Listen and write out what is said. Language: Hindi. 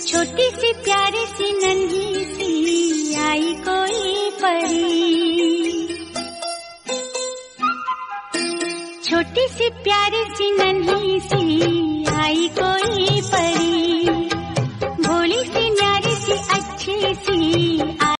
छोटी सी प्यारी सी नन्ही सी आई कोई परी, छोटी सी प्यारी सी नन्ही सी आई कोई परी।